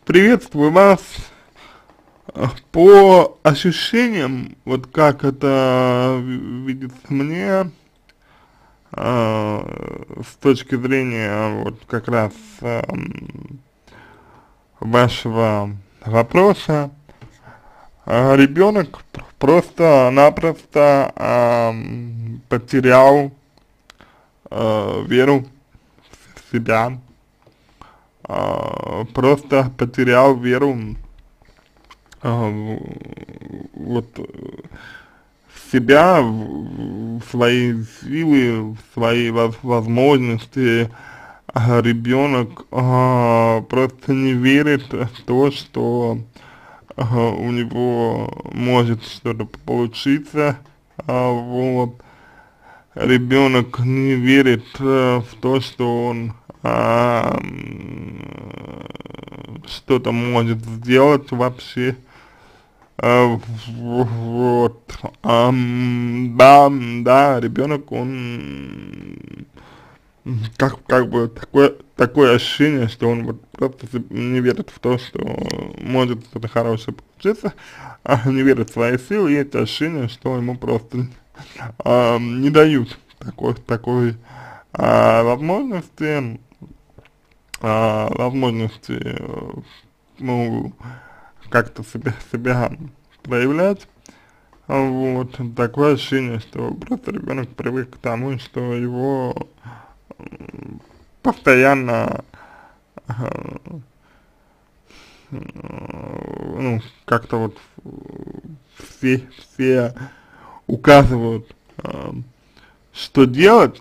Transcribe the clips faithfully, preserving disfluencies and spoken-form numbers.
Приветствую вас. Э, По ощущениям, вот как это ви- видится мне, э, с точки зрения вот как раз эм, вашего вопроса, э, ребенок пр- просто-напросто эм, потерял э, веру в себя, э, просто потерял веру э, в- вот э, в себя, в, в свои силы, в свои воз- возможности. А ребенок а, просто не верит в то, что а, у него может что-то получиться. А, вот. Ребенок не верит э, в то, что он а, м, что-то может сделать вообще. А, в- вот, ам, да, да, ребенок, он, м, как, как бы, такое, такое ощущение, что он вот просто с- не верит в то, что может что-то хорошее получиться, а не верит в свои силы, и это ощущение, что ему просто ам, не дают такой, такой а, возможности, а, возможности, э, ну, как-то себя, себя проявлять. А, Вот, такое ощущение, что просто ребенок привык к тому, что его м, постоянно, ага, м, ну, как-то вот э, все, все указывают, а, что делать,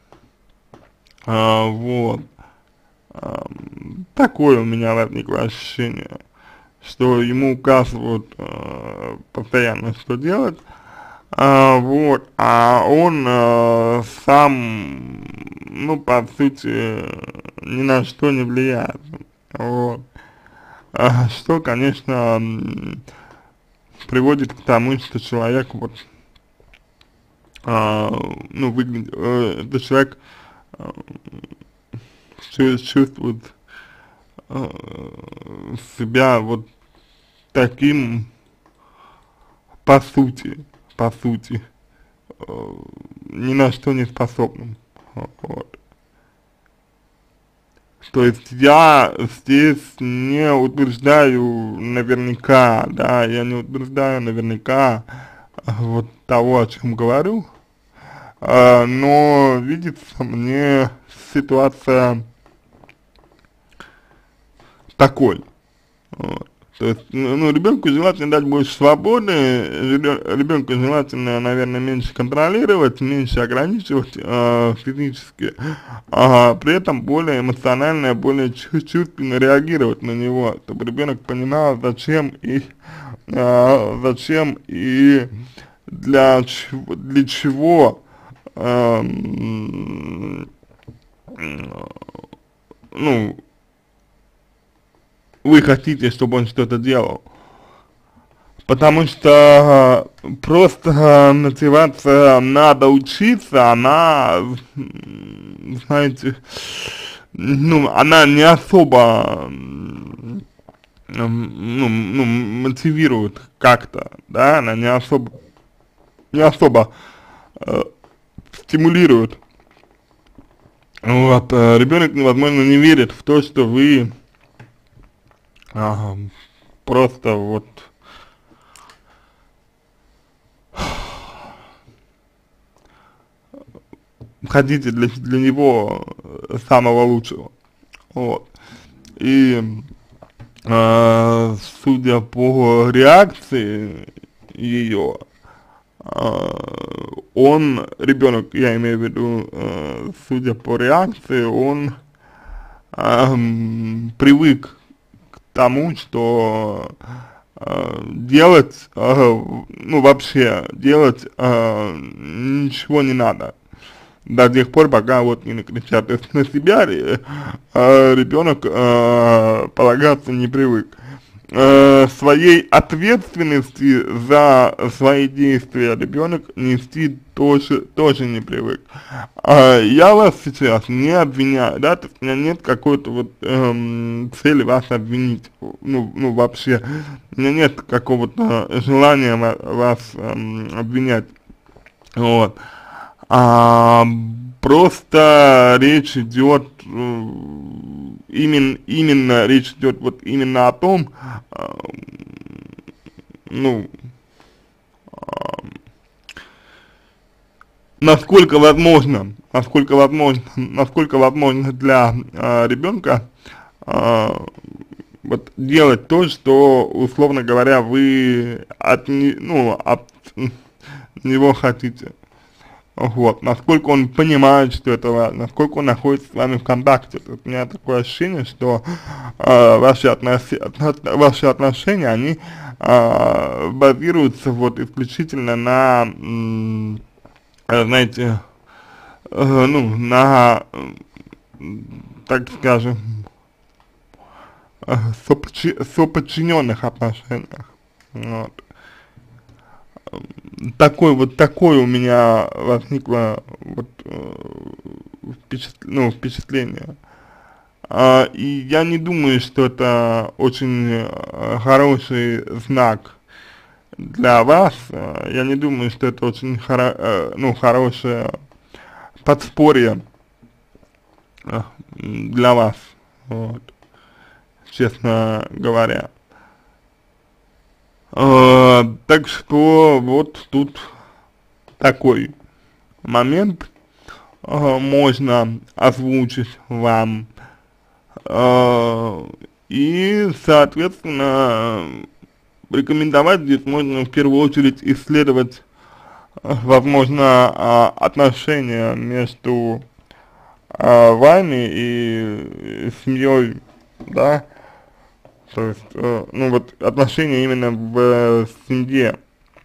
а, вот, ам, такое у меня возникло ощущение, что ему указывают э, постоянно, что делать. А, вот, а он а, сам, ну, по сути, ни на что не влияет, вот, а, что, конечно, м, приводит к тому, что человек, вот, а, ну, выглядит, э, этот человек а, чу- чувствует а, себя вот таким, по сути, по сути, э, ни на что не способным, вот. То есть я здесь не утверждаю наверняка, да, я не утверждаю наверняка а, вот того, о чем говорю, а, но видится мне ситуация такой. Вот. То есть, ну, ну ребенку желательно дать больше свободы, ребенку желательно, наверное, меньше контролировать, меньше ограничивать э, физически, а при этом более эмоционально, более чу- чувственно реагировать на него, чтобы ребенок понимал, зачем и э, зачем и для чего, для чего эм, ну, вы хотите, чтобы он что-то делал. Потому что э, просто э, мотивация «надо учиться», она, м, знаете, ну, она не особо, м, ну, ну, мотивирует как-то, да, она не особо, не особо э, стимулирует. Вот, э, ребенок, возможно, не верит в то, что вы ага, просто вот хотите для, для него э, самого лучшего. Вот. И э, судя по реакции ее, э, он, ребенок, я имею в виду, э, судя по реакции, он эм, привык к тому, что э, делать, э, ну вообще делать э, ничего не надо до тех пор, пока вот не накричат. То есть на себя э, ребенок э, полагаться не привык. э, своей ответственности за свои действия ребенок нести тоже, тоже не привык. А, я вас сейчас не обвиняю, да, то есть у меня нет какой-то вот эм, цели вас обвинить, ну, ну вообще, у меня нет какого-то желания вас эм, обвинять, вот. А, просто речь идет, э, именно, именно речь идет вот именно о том, э, ну, насколько возможно, насколько возможно, насколько возможно для э, ребенка э, вот делать то, что, условно говоря, вы от, не, ну, от него хотите. Вот, насколько он понимает, что это важно, насколько он находится с вами в контакте. То есть у меня такое ощущение, что э, ваши, относи, от, ваши отношения, они э, базируются вот исключительно на, м, знаете, э, ну, на, так скажем, э, соподчи, соподчиненных отношениях. Вот. Такой вот, такое у меня возникло вот, э, впечат, ну, впечатление. А, и я не думаю, что это очень э, хороший знак для вас. А, я не думаю, что это очень хоро, э, ну, хорошее подспорье э, для вас, вот, честно говоря. Uh, так что вот тут такой момент uh, можно озвучить вам, uh, и соответственно рекомендовать здесь можно в первую очередь исследовать, uh, возможно, uh, отношения между uh, вами и семьей, да. То есть, э, ну вот отношения именно в э, семье,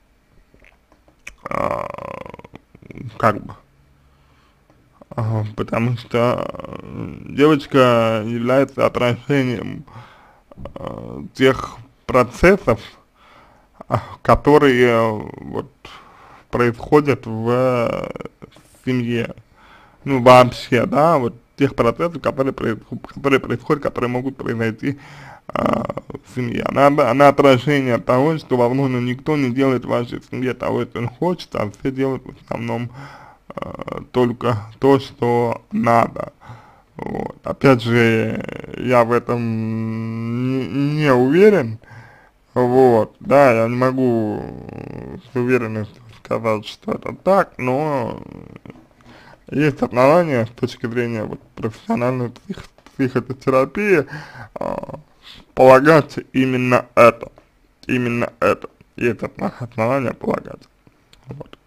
э, как бы, э, потому что девочка является отражением э, тех процессов, э, которые вот происходят в э, семье, ну вообще, да, вот тех процессов, которые, происход, которые происходят, которые могут произойти в семье. Она, она отражение того, что, возможно, никто не делает в вашей семье того, что он хочет, а все делают в основном э, только то, что надо. Вот. Опять же, я в этом не, не уверен, вот, да, я не могу с уверенностью сказать, что это так, но есть основания с точки зрения вот, профессиональной псих, психотерапии, э, полагать именно это, именно это, есть основания полагать. Вот.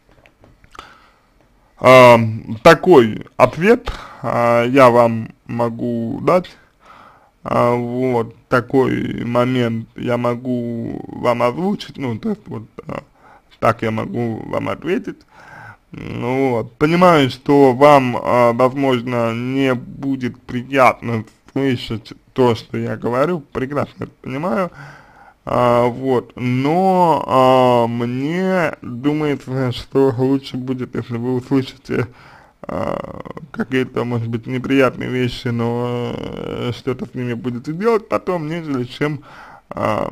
А, такой ответ а, я вам могу дать, а, вот, такой момент я могу вам озвучить, ну, то есть вот а, так я могу вам ответить. Ну, вот, понимаю, что вам, а, возможно, не будет приятно слышать то, что я говорю, прекрасно это понимаю, а, вот, но а, мне думается, что лучше будет, если вы услышите а, какие-то, может быть, неприятные вещи, но а, что-то с ними будете делать потом, нежели чем а,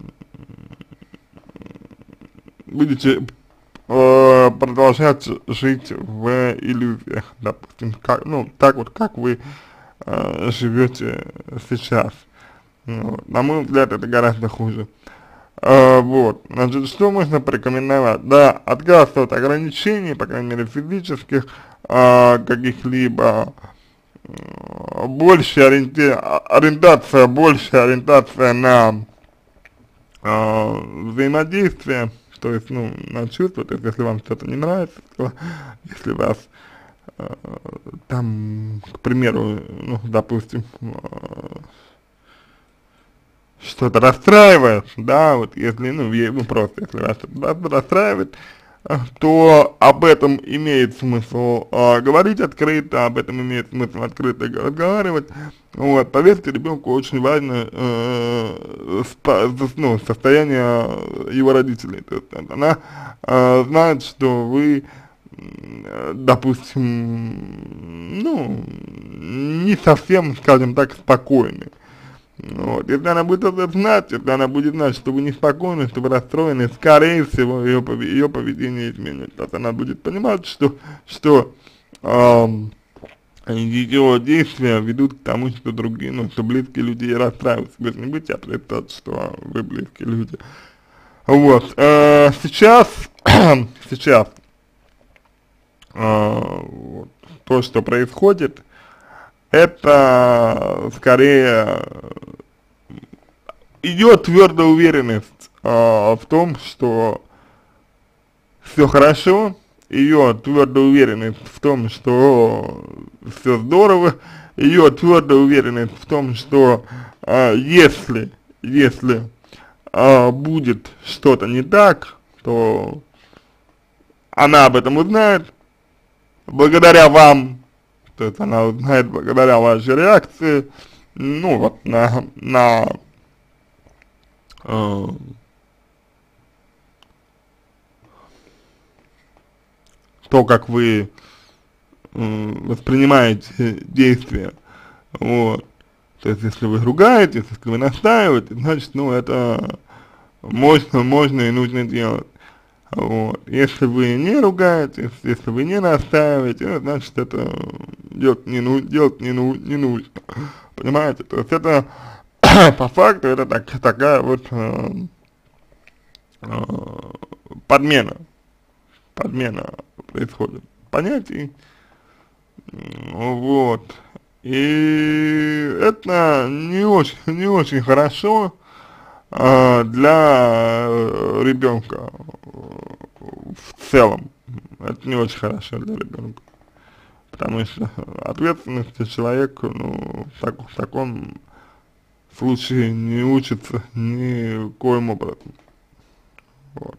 будете а, продолжать жить в иллюзиях, допустим, как, ну, так вот, как вы Uh, живете сейчас. Вот. На мой взгляд, это гораздо хуже. Uh, вот, значит, что можно порекомендовать? Да, отказ от ограничений, по крайней мере, физических, uh, каких-либо, uh, больше ориенти... ориентация, больше ориентация на uh, взаимодействие, то есть, ну, на чувства, то есть, если вам что-то не нравится, то, если вас там, к примеру, ну, допустим, что-то расстраивает, да, вот если, ну, ну просто, если вас что-то расстраивает, э, то об этом имеет смысл э, говорить открыто, об этом имеет смысл открыто разговаривать. Вот, поверьте, ребенку очень важно э, спа, ну, состояние его родителей. То есть она э, знает, что вы, допустим, ну, не совсем, скажем так, спокойны. Вот. Если она будет это знать, если она будет знать, что вы неспокойны, что вы расстроены, скорее всего, ее, ее поведение изменится. То есть она будет понимать, что, что эм, ее действия ведут к тому, что другие, ну, что близкие люди ей расстраиваются. Вы же не будете отрицать, что вы близкие люди. Вот. Э, сейчас, сейчас, э, вот, то, что происходит, это скорее идет твердая уверенность э, в том, что все хорошо, ее твердая уверенность в том, что все здорово, ее твердая уверенность в том, что э, если, если э, будет что-то не так, то она об этом узнает, благодаря вам. То есть она узнает благодаря вашей реакции, ну вот, на, на э, то, как вы э, воспринимаете действия. Вот. То есть если вы ругаетесь, если вы настаиваете, значит, ну это можно, можно и нужно делать. Вот. Если вы не ругаетесь, если вы не настаиваете, значит это делать не, ну, делать не, ну, не нужно. Понимаете? То есть это по факту это так, такая вот э, э, подмена. Подмена происходит понятий. Вот. И это не очень, не очень хорошо э, для ребенка в целом. Это не очень хорошо для ребенка. Потому что ответственности человек, ну, в, так, в таком случае не учится ни коим образом. Вот.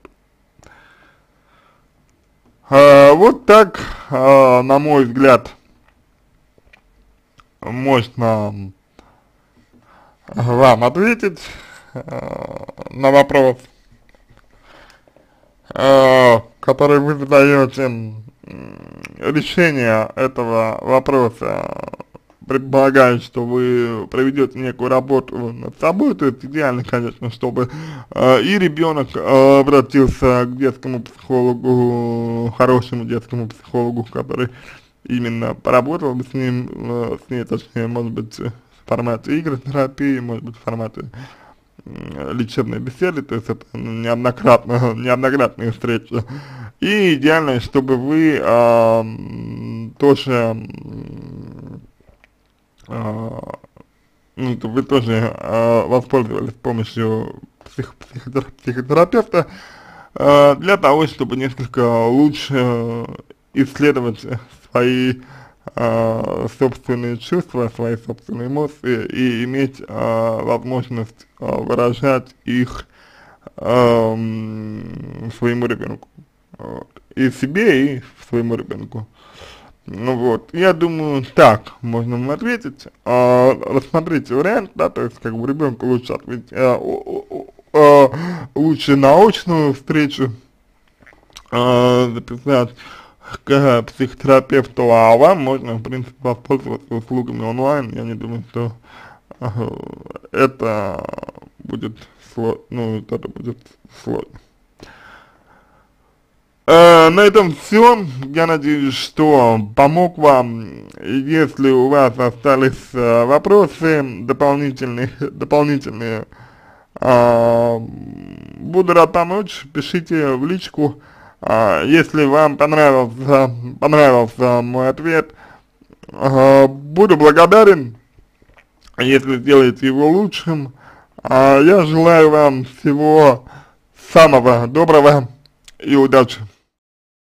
А, вот так, а, на мой взгляд, можно вам ответить а, на вопрос, а, который вы задаете. Решение этого вопроса предполагает, что вы проведете некую работу над собой, то есть идеально, конечно, чтобы э, и ребенок э, обратился к детскому психологу, хорошему детскому психологу, который именно поработал бы с ним, э, с ней, точнее, может быть, в формате игротерапии, может быть, в формате э, лечебной беседы, то есть это неоднократно, неоднократные встречи. И идеально, чтобы вы э, тоже, э, ну, вы тоже э, воспользовались помощью псих, психотер, психотерапевта э, для того, чтобы несколько лучше исследовать свои э, собственные чувства, свои собственные эмоции и иметь э, возможность э, выражать их э, своему ребенку. Вот. И себе, и своему ребенку. Ну вот, я думаю, так можно вам ответить. А, рассмотрите вариант, да, то есть как бы ребенку лучше ответить, а, о, о, о, лучше на очную встречу а, записать к психотерапевту, а вам можно, в принципе, воспользоваться услугами онлайн. Я не думаю, что а, это будет сложно, ну, это будет сложно. Э, на этом все. Я надеюсь, что помог вам. Если у вас остались э, вопросы дополнительные, дополнительные, э, буду рад помочь. Пишите в личку. Э, если вам понравился, понравился мой ответ, э, буду благодарен, если сделаете его лучшим. Э, я желаю вам всего самого доброго и удачи.